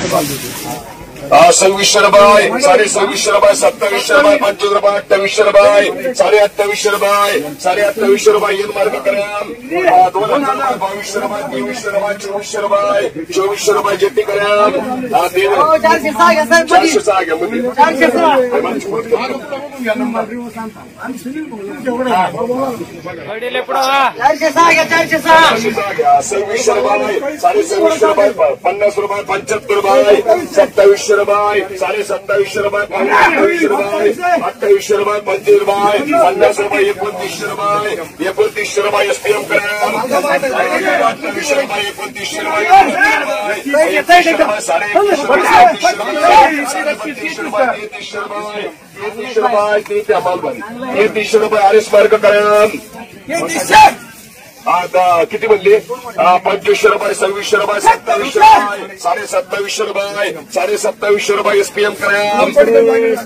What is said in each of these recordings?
2600 रुपये, 2650 रुपये, 2700 रुपये, 25 रुपये, 2800 रुपये, 2850 रुपये, 2850 रुपये येन मार्ग करा. 2200 रुपये, 2300 रुपये, 2400 रुपये, 2400 रुपये जेटी करा. 406 घ्या मध्ये 2600 रुपये, 2600 रुपये, 50 रुपये, 75 रुपये, 2700 रुपये, 2750 रुपये, 2800 रुपये, 2800 रुपये, 25 रुपये, 50 रुपये, 2900 रुपये, 2900 रुपये एसपीएम करा. 2800 रुपये, 2900 रुपये, 3100 रुपये, 3200 रुपये, 3300 रुपये, 3300 रुपये आरएस मार्ग करा. आता किती म्हणले? 2500 रुपये, 2600 रुपये, 2700 रुपये, 2750 रुपये, 2750 रुपये एसपीएम करा. 2200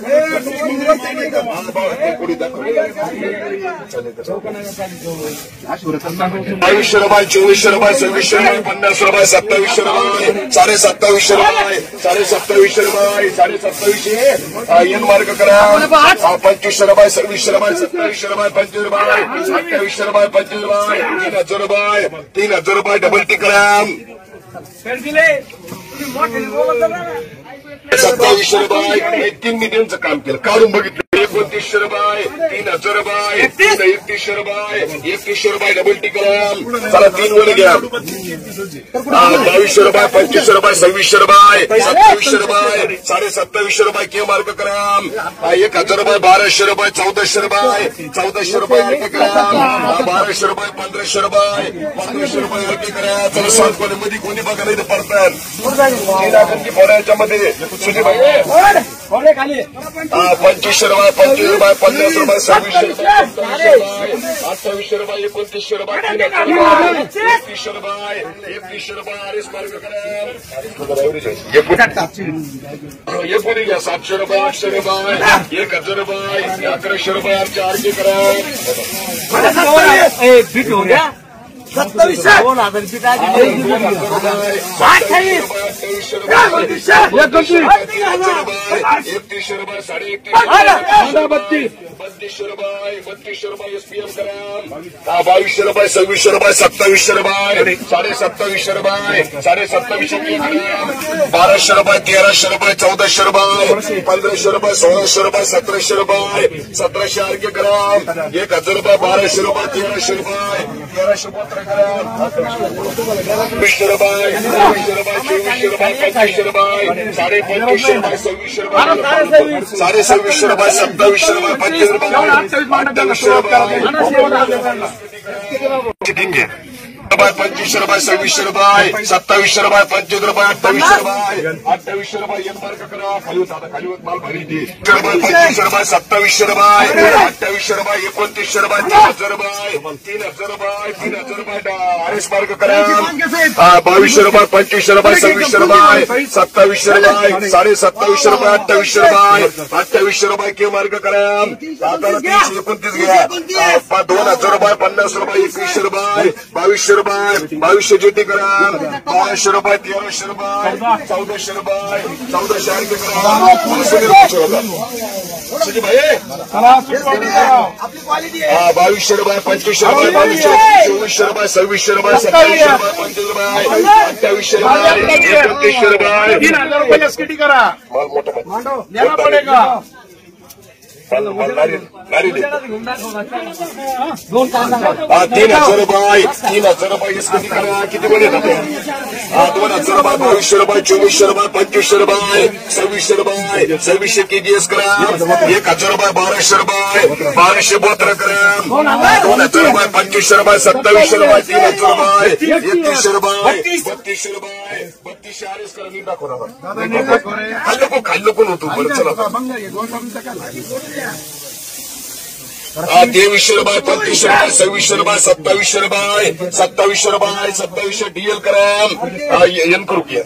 रुपये, 2400 रुपये, 2600 रुपये, 50 रुपये, 2700 रुपये, 2750 रुपये, 2750 रुपये, 2750 येन मार्ग करा. 2500 रुपये, 2600 रुपये, 2700 रुपये, 25 रुपये, 2800 रुपये, 25 रुपये, 3000 रुपये, 3000 रुपये डबल टी करा. 2700 रुपये 3 मिलियनचं काम केलं, काढून बघितलं. 2900 रुपये, 3000 रुपये, 3100 रुपये, 3100 रुपये डबल टी करा. चला 3 वर घ्या. 2200 रुपये, 2500 रुपये, 2600 रुपये, 2700 रुपये, 2750 रुपये के मार्क करा. 1000 रुपये, 1200 रुपये, 1400 रुपये, 1400 रुपये अर्थ करा. 1200 रुपये, 1500 रुपये, 1500 रुपये अर्थ करा. चला 7 कोणी मध्ये कोणी बघा नाही तर पडतात. 3 फोड्याच्या मध्ये सुजीभाई 2500 रुपये, 25 रुपये, 50 रुपये, 2600 रुपये, 2800 रुपये, 2900 रुपये, 3100 रुपये, 3100 रुपये आरएस मार्ग करा. 700 रुपये, 800 रुपये, 1000 रुपये, 1100 रुपये आरचे करा. 2700 रुपये, 3200 रुपये एसपीएम करा. 2200 रुपये, 2600 रुपये, 2700 रुपये, 2750 रुपये, 2750 1200 रुपये, 1300 रुपये, 1400 रुपये, 1500 रुपये, 1600 रुपये, 1700 रुपये, 1700 आरके करा. 1000 रुपये, 1200 रुपये, 1300 रुपये, 1300 पत्र करा. 2000 रुपये, 2400 रुपये, 2500 रुपये, 2500 रुपये, 2550 रुपये, 2600 रुपये, 2650 रुपये, 2700 रुपये, 25 रुपये, 2800 रुपये 2500 रुपये, 2600 रुपये, 2700 रुपये, 25 रुपये, 2800 रुपये, 2800 रुपये येन मार्ग करा. खाली होत माल भारी ती. 2500 रुपये, 2700 रुपये, 2800 रुपये, 2900 रुपये, 3000 रुपये, 3000 रुपये, 3000 रुपये आरएस मार्ग करा. 2200 रुपये, 2500 रुपये, 2600 रुपये, 2700 रुपये, 2750 रुपये, 2800 रुपये, 2800 रुपये के मार्ग करा. आता 329 घ्या. 2000 रुपये, 50 रुपये, 2100 रुपये, 2200 रुपये, 2200 जेटी करा. 1200 रुपये, 1300 रुपये, 1400 रुपये, 1400 आरके करा. सुजीभाई 2200 रुपये, 2500 रुपये, 2400 रुपये, 2600 रुपये, 2700 रुपये, 25 रुपये, 2800 रुपये, 3100 रुपये, 3000 रुपये एसकेटी करा. माल मोठा देना पडेगा. 3000 रुपये, 3000 रुपये एसकेटी करा. किती बोले 2000 रुपये, 2200 रुपये, 2400 रुपये, 2500 रुपये, 2600 रुपये, 2600 केजीएस करा. 1000 रुपये, 1200 रुपये, 1200 बोत्र करा. 2000 रुपये, 2500 रुपये, 2700 रुपये, 3000 रुपये, 3100 रुपये, 3200 रुपये, 3200 आरएस करा. मी दाखव ना खाल्लो कोण होतो बरं. चला 2300 रुपये, 3500 रुपये, 2600 रुपये, 2700 रुपये, 2700 रुपये, 2700 डीएल करा. एन करू की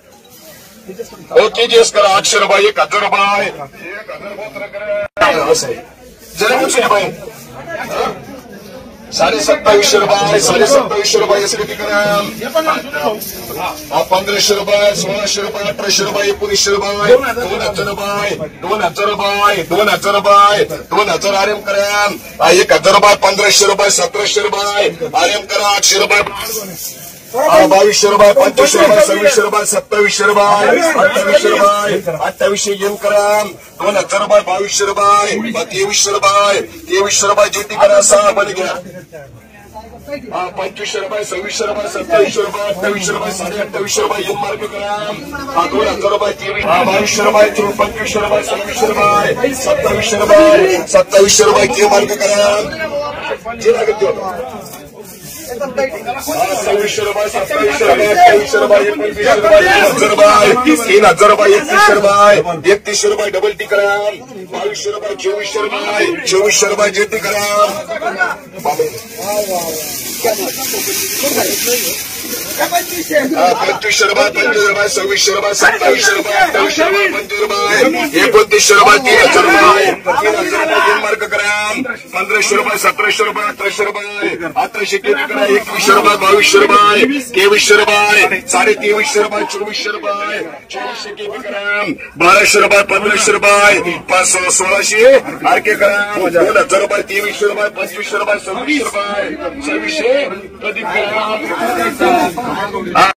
ओके जीएस करा. 800 रुपये, 1000 रुपये, 1000 बोत्र करा. असं आहे जरा मुझे भाई 27,500 रुपये 27,500 रुपये एसटी ग्राम 1500 रुपये 1600 रुपये 1800 रुपये 1900 रुपये 2000 रुपये 2000 रुपये 2000 रुपये 2000 आरएम ग्राम 1000 रुपये 1500 रुपये 1700 रुपये आरएम करा 800 रुपये 2200 रुपये 2500 रुपये 2600 रुपये 2700 रुपये 2800 रुपये 2800 एम ग्राम 2000 रुपये 2200 रुपये 2300 रुपये 2300 रुपये ज्योती करा 6 बन गया 2500 रुपये 2600 रुपये 2700 रुपये 2800 रुपये 2850 रुपये एम मार्क ग्राम 2000 रुपये 2200 रुपये 2500 रुपये 2600 रुपये 2700 रुपये 2700 रुपये के मार्क ग्राम 2600 रुपये 2700 रुपये 2800 रुपये 2900 रुपये 3000 रुपये 3100 रुपये 3100 रुपये डबल टी ग्राम 2200 रुपये 2400 रुपये ज्योती ग्राम 2500 रुपये 2500 रुपये 2600 रुपये 2700 रुपये 2800 रुपये 25 रुपये 2900 रुपये 3000 रुपये 3000 रुपये मार्क ग्राम 1500 रुपये 1700 रुपये 1800 रुपये 1800 2100 रुपये 2200 रुपये 2300 रुपये 2350 रुपये 2400 रुपये 2400 के ग्राम 1200 रुपये 1500 रुपये 1600 आरके ग्राम 2000 रुपये 2300 रुपये 2500 रुपये 2600 रुपये 2600 प्रदीप ग्राम